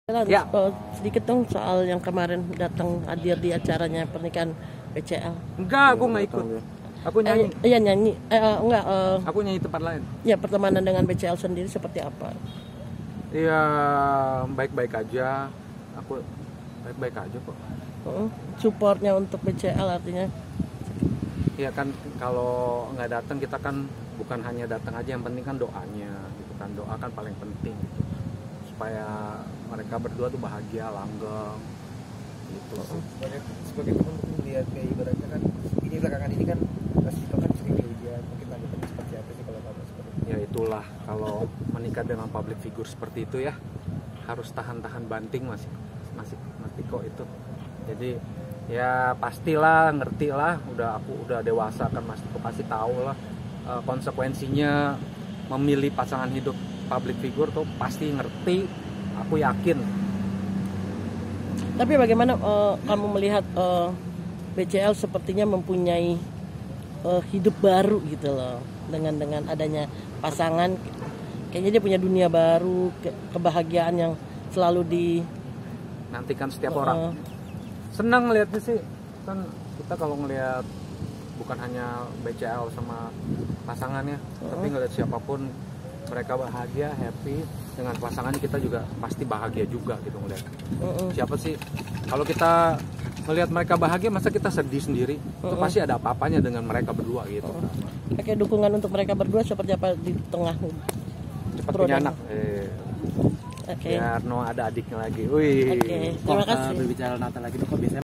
Ya, Sedikit dong soal yang kemarin datang hadir di acaranya pernikahan BCL. enggak, aku nggak ikut. Aku nyanyi. Iya nyanyi. Enggak. Aku nyanyi tempat lain. Ya pertemanan dengan BCL sendiri seperti apa? Iya, baik-baik aja. Aku baik-baik aja kok. Supportnya untuk BCL artinya? Iya kan, kalau nggak datang kita kan bukan hanya datang aja, yang penting kan doanya, gitu kan. Doa kan paling penting, gitu. Supaya mereka berdua tuh bahagia, langgeng, gitu. Sebagai teman mungkin lihat kayak ibaratnya kan ini belakangan ini kan Mas Dito kan sering diujian, mungkin tanggapannya seperti apa sih kalau kamu seperti itu? Ya itulah, kalau menikah dengan public figure seperti itu ya harus tahan-tahan banting Mas Diko itu. Jadi ya pastilah, ngerti lah, aku udah dewasa kan, Mas Diko pasti tahu lah konsekuensinya memilih pasangan hidup public figure tuh, pasti ngerti, aku yakin. Tapi bagaimana kamu melihat BCL sepertinya mempunyai hidup baru gitu loh, dengan adanya pasangan, kayaknya dia punya dunia baru, kebahagiaan yang selalu nantikan setiap orang. Senang ngelihatnya sih, kan kita kalau ngelihat bukan hanya BCL sama pasangannya, tapi ngelihat siapapun mereka bahagia, happy dengan pasangannya, kita juga pasti bahagia juga gitu ngelihat. Siapa sih kalau kita melihat mereka bahagia, masa kita sedih sendiri? Itu pasti ada apa-apanya dengan mereka berdua gitu. Oke, dukungan untuk mereka berdua seperti apa di tengah Cepat punya anak. Oke. Biar no ada adiknya lagi. Wih. Oke, terima kasih. Berbicara Natal lagi tuh kok biasanya